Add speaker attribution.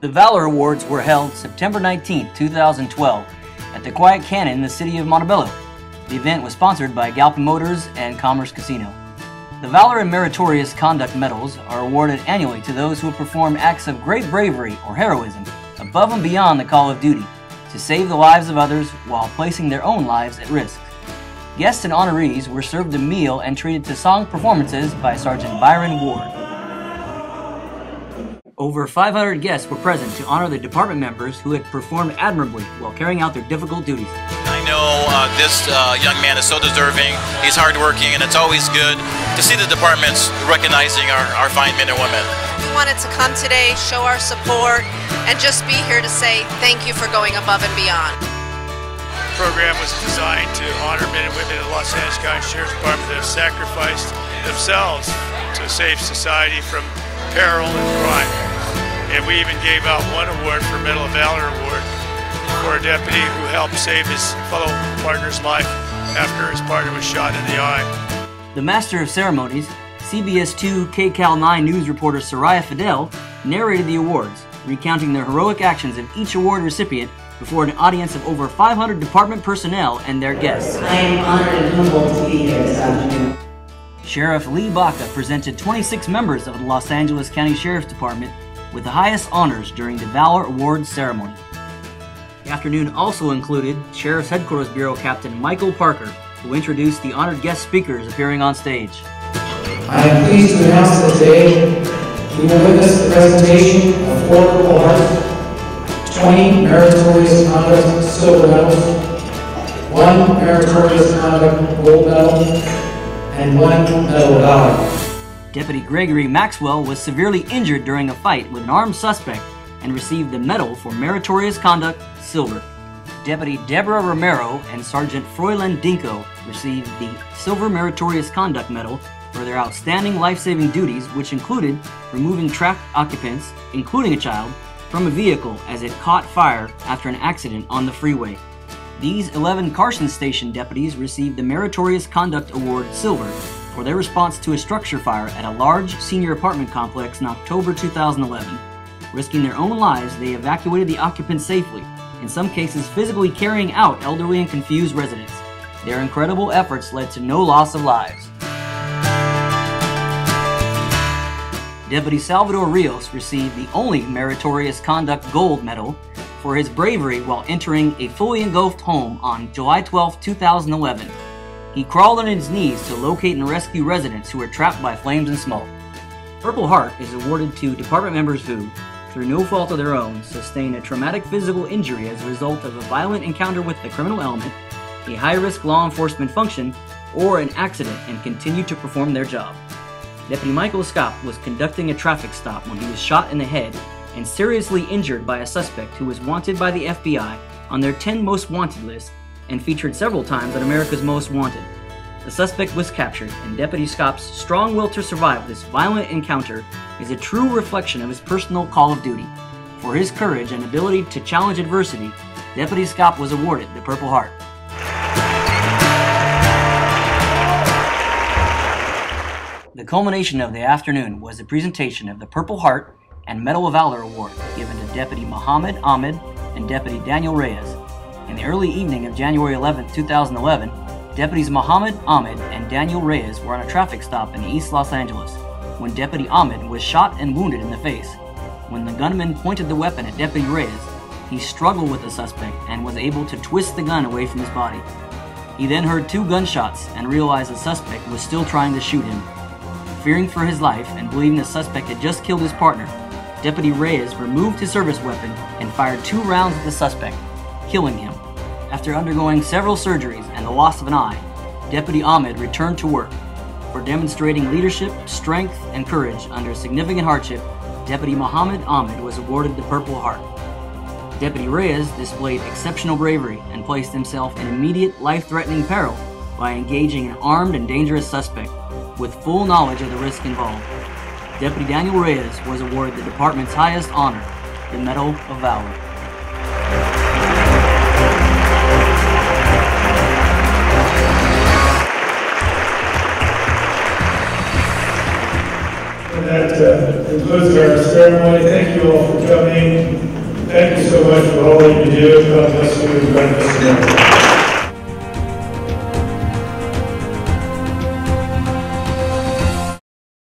Speaker 1: The Valor Awards were held September 19, 2012 at the Quiet Cannon in the city of Montebello. The event was sponsored by Galpin Motors and Commerce Casino. The Valor and Meritorious Conduct medals are awarded annually to those who have performed acts of great bravery or heroism above and beyond the call of duty to save the lives of others while placing their own lives at risk. Guests and honorees were served a meal and treated to song performances by Sergeant Byron Ward. Over 500 guests were present to honor the department members who had performed admirably while carrying out their difficult duties.
Speaker 2: I know this young man is so deserving, he's hardworking, and it's always good to see the departments recognizing our fine men and women.
Speaker 3: We wanted to come today, show our support, and just be here to say thank you for going above and beyond.
Speaker 4: The program was designed to honor men and women in the Los Angeles County Sheriff's Department that have sacrificed themselves to save society from peril and crime. And we even gave out one award for Medal of Valor Award for a deputy who helped save his fellow partner's life after his partner was shot in the eye.
Speaker 1: The Master of Ceremonies, CBS 2 KCAL 9 News reporter Suraya Fadel narrated the awards, recounting the heroic actions of each award recipient before an audience of over 500 department personnel and their guests.
Speaker 5: I am honored and humbled to be here this afternoon.
Speaker 1: Sheriff Lee Baca presented 26 members of the Los Angeles County Sheriff's Department with the highest honors during the Valor Awards Ceremony. The afternoon also included Sheriff's Headquarters Bureau Captain Michael Parker, who introduced the honored guest speakers appearing on stage.
Speaker 6: I am pleased to announce that today we will witness the presentation of 4 Purple Hearts, 20 Meritorious Conduct Silver Medals, 1 Meritorious Conduct Gold Medal, and 1 Medal of Valor.
Speaker 1: Deputy Gregory Maxwell was severely injured during a fight with an armed suspect and received the Medal for Meritorious Conduct Silver. Deputy Deborah Romero and Sergeant Froylan Dinko received the Silver Meritorious Conduct Medal for their outstanding life-saving duties, which included removing trapped occupants, including a child, from a vehicle as it caught fire after an accident on the freeway. These 11 Carson Station deputies received the Meritorious Conduct Award Silver for their response to a structure fire at a large senior apartment complex in October 2011. Risking their own lives, they evacuated the occupants safely, in some cases physically carrying out elderly and confused residents. Their incredible efforts led to no loss of lives. Deputy Salvador Rios received the only Meritorious Conduct Gold Medal for his bravery while entering a fully engulfed home on July 12, 2011. He crawled on his knees to locate and rescue residents who were trapped by flames and smoke. Purple Heart is awarded to department members who, through no fault of their own, sustain a traumatic physical injury as a result of a violent encounter with the criminal element, a high-risk law enforcement function, or an accident and continue to perform their job. Deputy Michael Scott was conducting a traffic stop when he was shot in the head and seriously injured by a suspect who was wanted by the FBI on their 10 Most Wanted list and featured several times on America's Most Wanted. The suspect was captured, and Deputy Scott's strong will to survive this violent encounter is a true reflection of his personal call of duty. For his courage and ability to challenge adversity, Deputy Scott was awarded the Purple Heart. The culmination of the afternoon was the presentation of the Purple Heart and Medal of Valor Award given to Deputy Muhammad Ahmed and Deputy Daniel Reyes. In the early evening of January 11, 2011, Deputies Muhammad Ahmed and Daniel Reyes were on a traffic stop in East Los Angeles when Deputy Ahmed was shot and wounded in the face. When the gunman pointed the weapon at Deputy Reyes, he struggled with the suspect and was able to twist the gun away from his body. He then heard 2 gunshots and realized the suspect was still trying to shoot him. Fearing for his life and believing the suspect had just killed his partner, Deputy Reyes removed his service weapon and fired 2 rounds at the suspect, killing him. After undergoing several surgeries and the loss of an eye, Deputy Ahmed returned to work. For demonstrating leadership, strength, and courage under significant hardship, Deputy Muhammad Ahmed was awarded the Purple Heart. Deputy Reyes displayed exceptional bravery and placed himself in immediate life-threatening peril by engaging an armed and dangerous suspect with full knowledge of the risk involved. Deputy Daniel Reyes was awarded the department's highest honor, the Medal of Valor.
Speaker 7: that concludes our ceremony. Thank you all for coming. Thank you so much for all that you do. God bless you and God bless you.